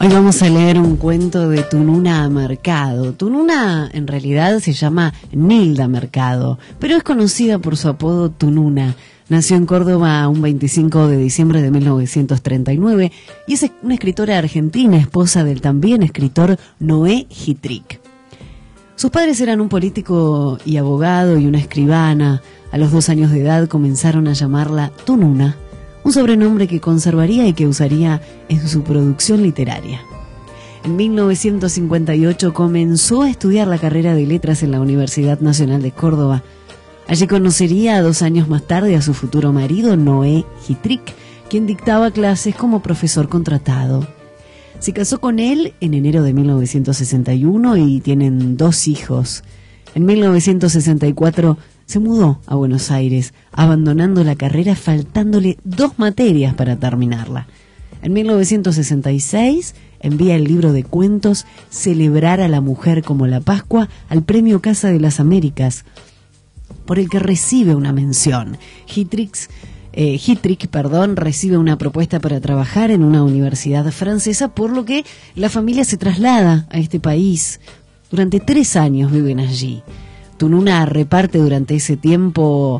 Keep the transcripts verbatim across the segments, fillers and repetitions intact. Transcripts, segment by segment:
Hoy vamos a leer un cuento de Tununa Mercado. Tununa en realidad se llama Nilda Mercado, pero es conocida por su apodo Tununa. Nació en Córdoba un veinticinco de diciembre de mil novecientos treinta y nueve y es una escritora argentina, esposa del también escritor Noé Hitrick. Sus padres eran un político y abogado y una escribana. A los dos años de edad comenzaron a llamarla Tununa, un sobrenombre que conservaría y que usaría en su producción literaria. En mil novecientos cincuenta y ocho comenzó a estudiar la carrera de letras en la Universidad Nacional de Córdoba. Allí conocería dos años más tarde a su futuro marido, Noé Hitrick, quien dictaba clases como profesor contratado. Se casó con él en enero de mil novecientos sesenta y uno y tienen dos hijos. En mil novecientos sesenta y cuatro se mudó a Buenos Aires, abandonando la carrera faltándole dos materias para terminarla. En mil novecientos sesenta y seis envía el libro de cuentos Celebrar a la mujer como la Pascua al Premio Casa de las Américas, por el que recibe una mención. Hitrick, eh, Hitrick, perdón, recibe una propuesta para trabajar en una universidad francesa, por lo que la familia se traslada a este país. Durante tres años viven allí. Tununa reparte durante ese tiempo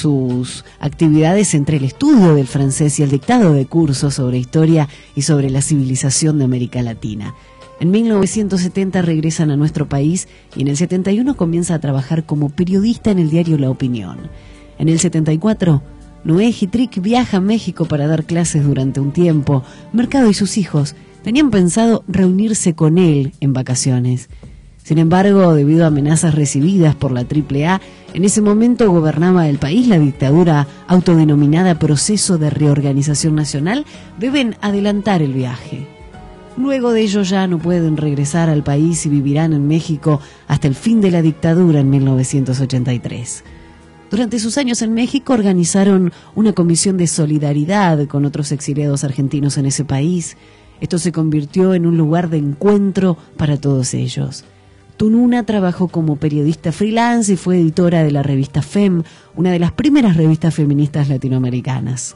sus actividades entre el estudio del francés y el dictado de cursos sobre historia y sobre la civilización de América Latina. En mil novecientos setenta regresan a nuestro país y en el setenta y uno comienza a trabajar como periodista en el diario La Opinión. En el setenta y cuatro, Noé Hitrick viaja a México para dar clases durante un tiempo. Mercado y sus hijos tenían pensado reunirse con él en vacaciones. Sin embargo, debido a amenazas recibidas por la triple A, en ese momento gobernaba el país la dictadura autodenominada Proceso de Reorganización Nacional. Deben adelantar el viaje. Luego de ello ya no pueden regresar al país y vivirán en México hasta el fin de la dictadura en mil novecientos ochenta y tres. Durante sus años en México organizaron una comisión de solidaridad con otros exiliados argentinos en ese país. Esto se convirtió en un lugar de encuentro para todos ellos. Tununa trabajó como periodista freelance y fue editora de la revista Fem, una de las primeras revistas feministas latinoamericanas.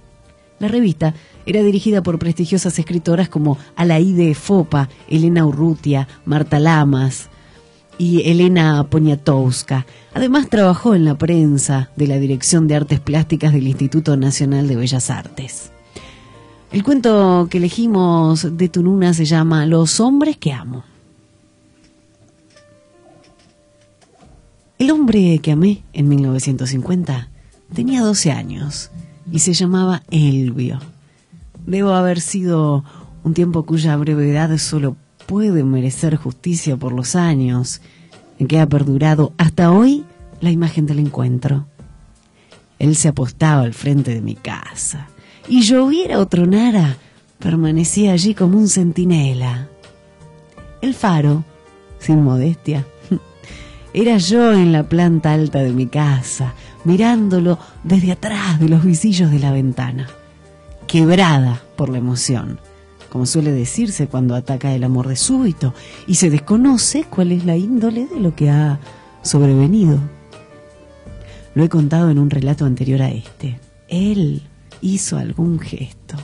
La revista era dirigida por prestigiosas escritoras como Alaide Fopa, Elena Urrutia, Marta Lamas y Elena Poniatowska. Además trabajó en la prensa de la Dirección de Artes Plásticas del Instituto Nacional de Bellas Artes. El cuento que elegimos de Tununa se llama Los hombres que amo. El hombre que amé en mil novecientos cincuenta tenía doce años y se llamaba Elvio. Debo haber sido un tiempo cuya brevedad solo puede merecer justicia por los años en que ha perdurado hasta hoy la imagen del encuentro. Él se apostaba al frente de mi casa y lloviera o tronara, permanecía allí como un centinela. El faro, sin modestia, era yo en la planta alta de mi casa, mirándolo desde atrás de los visillos de la ventana, quebrada por la emoción, como suele decirse cuando ataca el amor de súbito y se desconoce cuál es la índole de lo que ha sobrevenido. Lo he contado en un relato anterior a este. Él hizo algún gesto,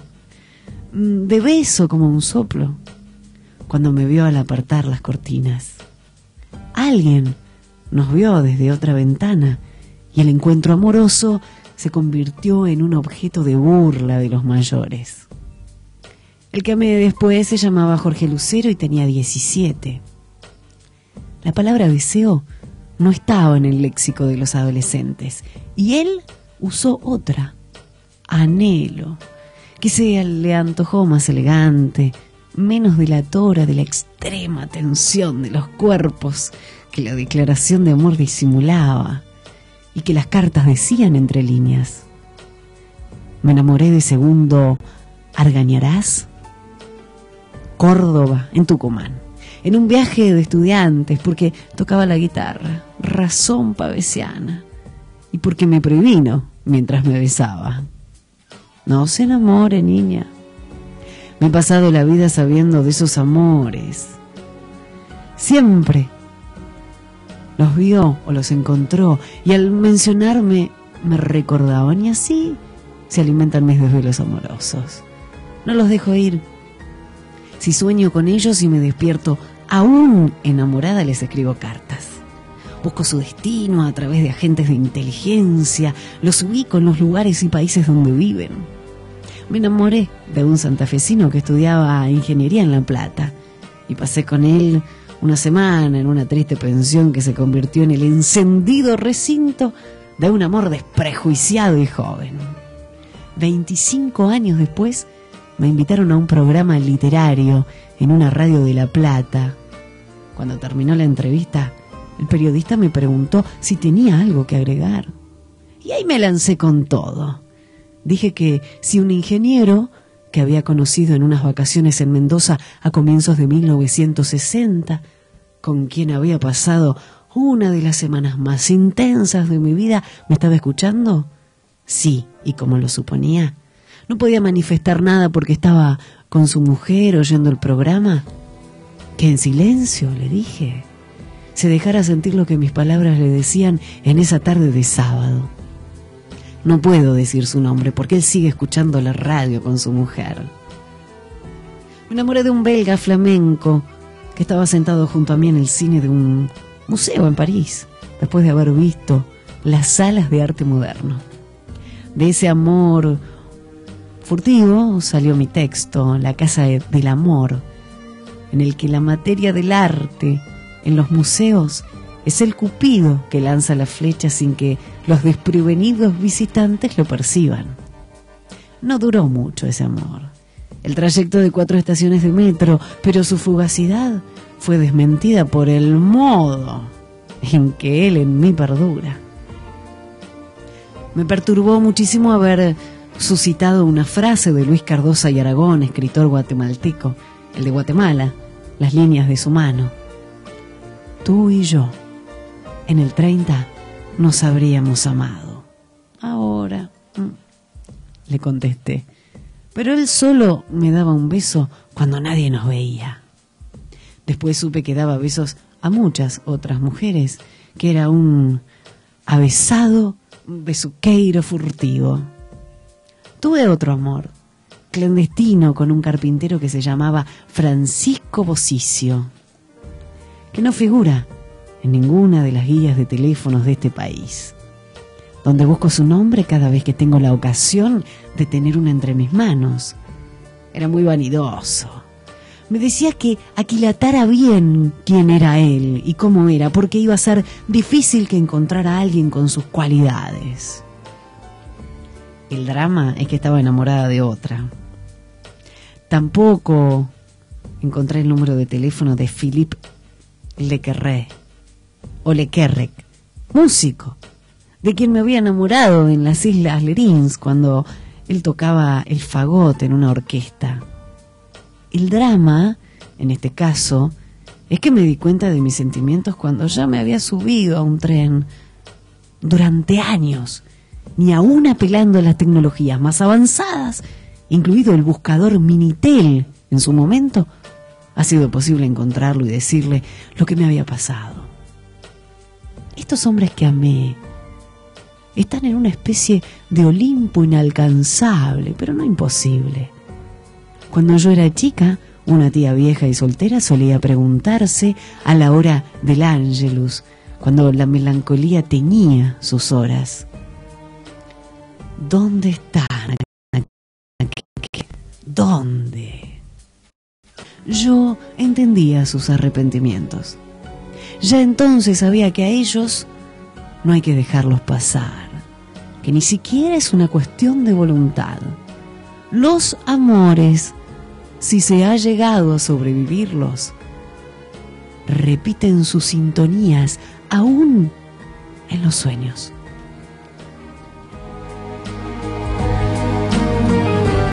de beso como un soplo, cuando me vio al apartar las cortinas. Alguien nos vio desde otra ventana y el encuentro amoroso se convirtió en un objeto de burla de los mayores. El que amé después se llamaba Jorge Lucero y tenía diecisiete. La palabra deseo no estaba en el léxico de los adolescentes y él usó otra, anhelo, que se le antojó más elegante, menos delatora de la extrema tensión de los cuerpos que la declaración de amor disimulaba y que las cartas decían entre líneas. Me enamoré de Segundo Argañarás, Córdoba, en Tucumán, en un viaje de estudiantes, porque tocaba la guitarra, razón pavesiana, y porque me previno mientras me besaba. No se enamore, niña. Me he pasado la vida sabiendo de esos amores. Siempre los vio o los encontró y al mencionarme me recordaban y así se alimentan mis desvelos amorosos. No los dejo ir. Si sueño con ellos y me despierto aún enamorada, les escribo cartas. Busco su destino a través de agentes de inteligencia, los ubico en los lugares y países donde viven. Me enamoré de un santafesino que estudiaba ingeniería en La Plata y pasé con él una semana en una triste pensión que se convirtió en el encendido recinto de un amor desprejuiciado y joven. veinticinco años después me invitaron a un programa literario en una radio de La Plata. Cuando terminó la entrevista, el periodista me preguntó si tenía algo que agregar. Y ahí me lancé con todo. Dije que si un ingeniero que había conocido en unas vacaciones en Mendoza a comienzos de mil novecientos sesenta, con quien había pasado una de las semanas más intensas de mi vida, ¿me estaba escuchando? Sí, y como lo suponía, no podía manifestar nada porque estaba con su mujer oyendo el programa. Que en silencio, le dije, se dejara sentir lo que mis palabras le decían en esa tarde de sábado. No puedo decir su nombre porque él sigue escuchando la radio con su mujer. Me enamoré de un belga flamenco que estaba sentado junto a mí en el cine de un museo en París, después de haber visto las salas de arte moderno. De ese amor furtivo salió mi texto, La Casa del Amor, en el que la materia del arte en los museos es el cupido que lanza la flecha sin que los desprevenidos visitantes lo perciban. No duró mucho ese amor, el trayecto de cuatro estaciones de metro, pero su fugacidad fue desmentida por el modo en que él en mí perdura. Me perturbó muchísimo haber suscitado una frase de Luis Cardosa y Aragón, escritor guatemalteco, el de Guatemala, las líneas de su mano. Tú y yo, en el treinta, nos habríamos amado. Ahora, le contesté, pero él solo me daba un beso cuando nadie nos veía. Después supe que daba besos a muchas otras mujeres, que era un avesado besuqueiro furtivo. Tuve otro amor, clandestino, con un carpintero que se llamaba Francisco Bosicio, que no figura en ninguna de las guías de teléfonos de este país, donde busco su nombre cada vez que tengo la ocasión de tener una entre mis manos. Era muy vanidoso. Me decía que aquilatara bien quién era él y cómo era, porque iba a ser difícil que encontrara a alguien con sus cualidades. El drama es que estaba enamorada de otra. Tampoco encontré el número de teléfono de Philippe Lequerre, o Lequerrec, músico, de quien me había enamorado en las Islas Lerins cuando él tocaba el fagot en una orquesta. El drama, en este caso, es que me di cuenta de mis sentimientos cuando ya me había subido a un tren. Durante años, ni aún apelando a las tecnologías más avanzadas, incluido el buscador Minitel en su momento, ha sido posible encontrarlo y decirle lo que me había pasado. Estos hombres que amé están en una especie de Olimpo inalcanzable, pero no imposible. Cuando yo era chica, una tía vieja y soltera solía preguntarse a la hora del Ángelus, cuando la melancolía teñía sus horas: ¿dónde están? ¿Dónde? Yo entendía sus arrepentimientos. Ya entonces sabía que a ellos no hay que dejarlos pasar, que ni siquiera es una cuestión de voluntad. Los amores, si se ha llegado a sobrevivirlos, repiten sus sintonías aún en los sueños.